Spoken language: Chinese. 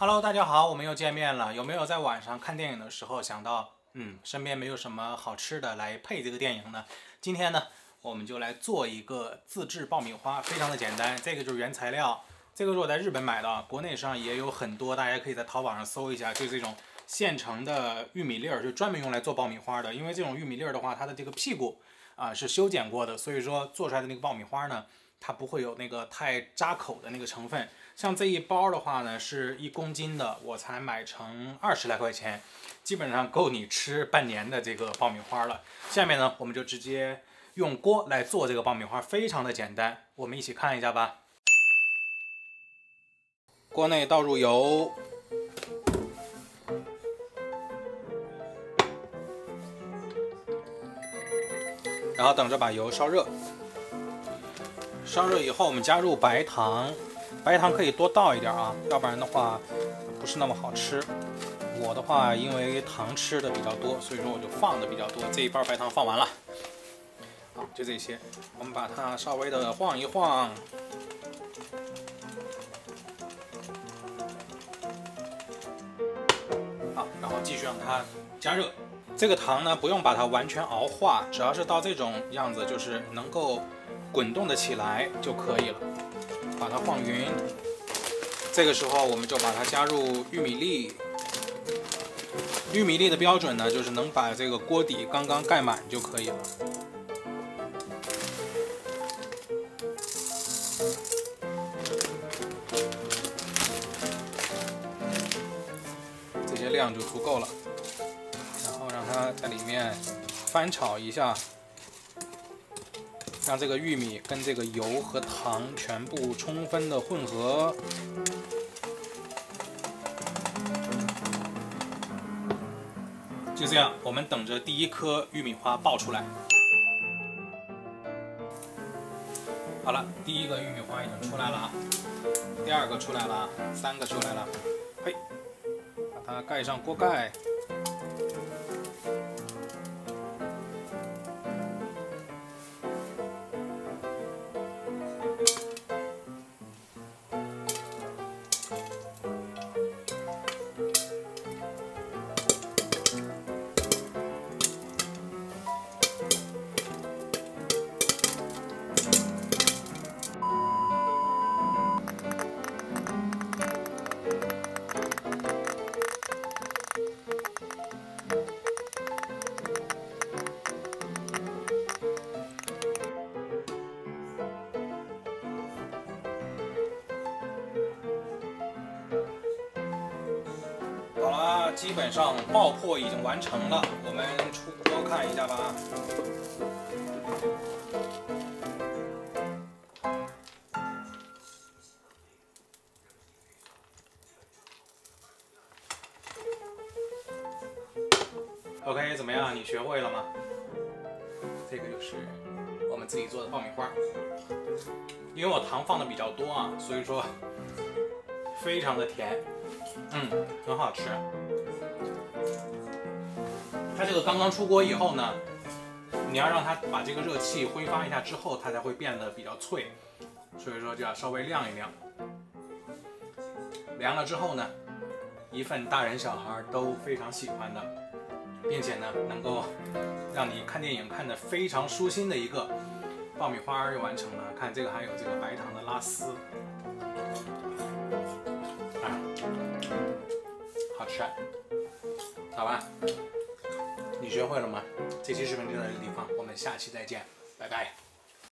Hello，大家好，我们又见面了。有没有在晚上看电影的时候想到，身边没有什么好吃的来配这个电影呢？今天呢，我们就来做一个自制爆米花，非常的简单。这个就是原材料，这个是我在日本买的，国内上也有很多，大家可以在淘宝上搜一下，就这种现成的玉米粒儿，就专门用来做爆米花的。因为这种玉米粒儿的话，它的这个屁股是修剪过的，所以说做出来的那个爆米花呢，它不会有那个太扎口的那个成分。像这一包的话呢，是1公斤的，我才买成20来块钱，基本上够你吃半年的这个爆米花了。下面呢，我们就直接用锅来做这个爆米花，非常的简单，我们一起看一下吧。锅内倒入油，然后等着把油烧热。烧热以后，我们加入白糖。白糖可以多倒一点啊，要不然的话不是那么好吃。我的话，因为糖吃的比较多，所以说我就放的比较多。这一包白糖放完了，好，就这些。我们把它稍微的晃一晃，好，然后继续让它加热。这个糖呢，不用把它完全熬化，只要是到这种样子，就是能够滚动的起来就可以了。把它晃匀，这个时候我们就把它加入玉米粒。玉米粒的标准呢，就是能把这个锅底刚刚盖满就可以了。这些量就足够了，然后让它在里面翻炒一下。让这个玉米跟这个油和糖全部充分的混合。就这样，我们等着第一颗玉米花爆出来。好了，第一个玉米花已经出来了啊，第二个出来了啊，3个出来了。嘿，把它盖上锅盖。好了，基本上爆破已经完成了，我们出锅看一下吧。OK， 怎么样？你学会了吗？这个就是我们自己做的爆米花。因为我糖放的比较多啊，所以说非常的甜，很好吃。它这个刚刚出锅以后呢，你要让它把这个热气挥发一下之后，它才会变得比较脆，所以说就要稍微晾一晾。凉了之后呢，一份大人小孩都非常喜欢的，并且呢能够让你看电影看得非常舒心的一个爆米花又完成了。看这个还有这个白糖的拉丝，好吃，好吧？你学会了吗？这期视频就到这个地方，我们下期再见，拜拜。